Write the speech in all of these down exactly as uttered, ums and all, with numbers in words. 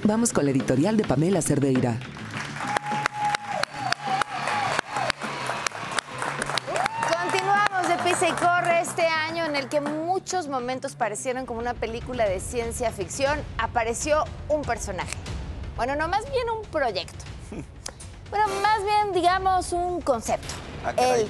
Vamos con la editorial de Pamela Cerdeira. Continuamos de Pisa y Corre este año en el que muchos momentos parecieron como una película de ciencia ficción. Apareció un personaje. Bueno, no, más bien un proyecto. Bueno, más bien, digamos, un concepto. Ah, el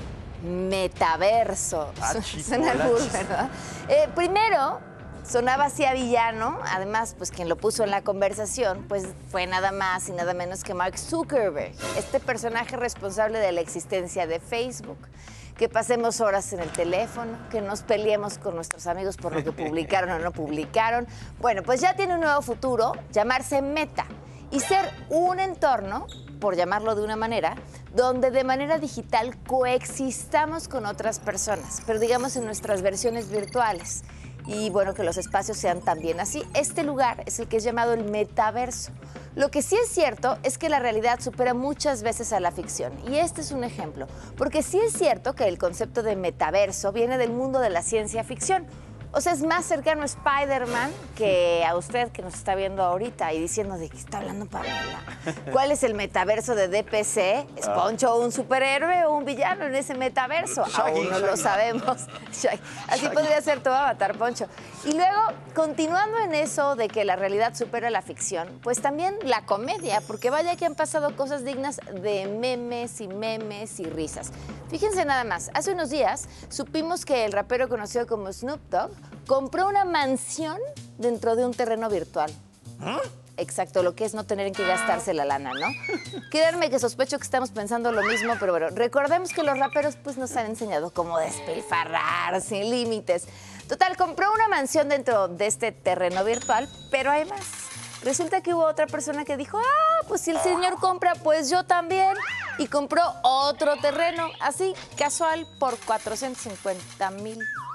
metaverso. Ah, Suena cool, ¿verdad? Eh, primero, sonaba así a villano. Además, pues quien lo puso en la conversación, pues fue nada más y nada menos que Mark Zuckerberg, este personaje responsable de la existencia de Facebook. Que pasemos horas en el teléfono, que nos peleemos con nuestros amigos por lo que publicaron o no publicaron. Bueno, pues ya tiene un nuevo futuro, llamarse Meta, y ser un entorno, por llamarlo de una manera, donde de manera digital coexistamos con otras personas, pero digamos en nuestras versiones virtuales. Y bueno, que los espacios sean también así. Este lugar es el que es llamado el metaverso. Lo que sí es cierto es que la realidad supera muchas veces a la ficción. Y este es un ejemplo. Porque sí es cierto que el concepto de metaverso viene del mundo de la ciencia ficción. O sea, es más cercano a Spider-Man que a usted que nos está viendo ahorita y diciendo de qué está hablando Pamela. ¿Cuál es el metaverso de D P C? ¿Es Poncho un superhéroe o un villano en ese metaverso? Shaggy, Aún no lo Shaggy. sabemos. Shaggy. Así Shaggy. podría ser tu avatar, Poncho. Y luego, continuando en eso de que la realidad supera la ficción, pues también la comedia, porque vaya que han pasado cosas dignas de memes y memes y risas. Fíjense nada más, hace unos días supimos que el rapero conocido como Snoop Dogg compró una mansión dentro de un terreno virtual. ¿Ah? Exacto, lo que es no tener en qué gastarse la lana, ¿no? Créanme que sospecho que estamos pensando lo mismo, pero bueno, recordemos que los raperos pues nos han enseñado cómo despilfarrar sin límites. Total, compró una mansión dentro de este terreno virtual, pero hay más. Resulta que hubo otra persona que dijo, ah, pues si el señor compra, pues yo también. Y compró otro terreno, así, casual, por cuatrocientos cincuenta mil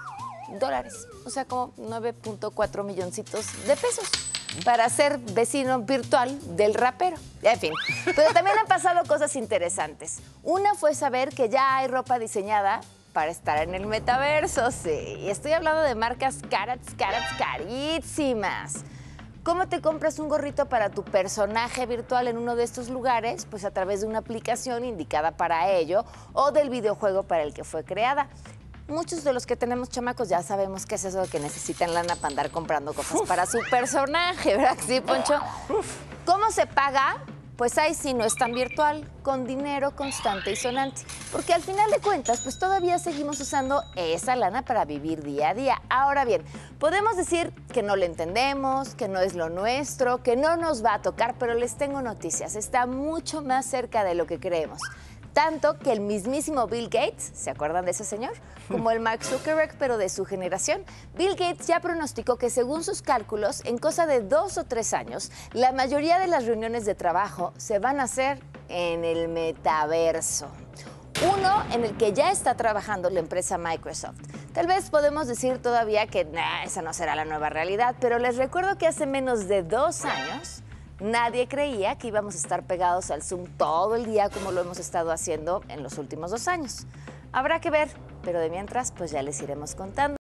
dólares. O sea, como nueve punto cuatro milloncitos de pesos para ser vecino virtual del rapero. En fin, pero también han pasado cosas interesantes. Una fue saber que ya hay ropa diseñada para estar en el metaverso, sí. Y estoy hablando de marcas caras, caras, carísimas. ¿Cómo te compras un gorrito para tu personaje virtual en uno de estos lugares? Pues a través de una aplicación indicada para ello o del videojuego para el que fue creada. Muchos de los que tenemos chamacos ya sabemos qué es eso de que necesitan lana para andar comprando cosas Uf. para su personaje, ¿verdad? ¿Sí, Poncho? Uf. ¿Cómo se paga? Pues ahí sí no es tan virtual, con dinero constante y sonante. Porque al final de cuentas, pues todavía seguimos usando esa lana para vivir día a día. Ahora bien, podemos decir que no le entendemos, que no es lo nuestro, que no nos va a tocar, pero les tengo noticias. Está mucho más cerca de lo que creemos. Tanto que el mismísimo Bill Gates, ¿se acuerdan de ese señor? Como el Mark Zuckerberg, pero de su generación. Bill Gates ya pronosticó que según sus cálculos, en cosa de dos o tres años, la mayoría de las reuniones de trabajo se van a hacer en el metaverso. Uno en el que ya está trabajando la empresa Microsoft. Tal vez podemos decir todavía que nah, esa no será la nueva realidad, pero les recuerdo que hace menos de dos años... nadie creía que íbamos a estar pegados al Zoom todo el día como lo hemos estado haciendo en los últimos dos años. Habrá que ver, pero de mientras, pues ya les iremos contando.